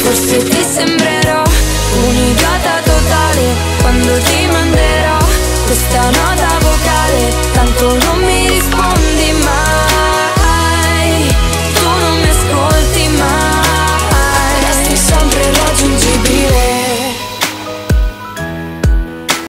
Forse ti sembrerò un idiota totale quando ti manderò questa nota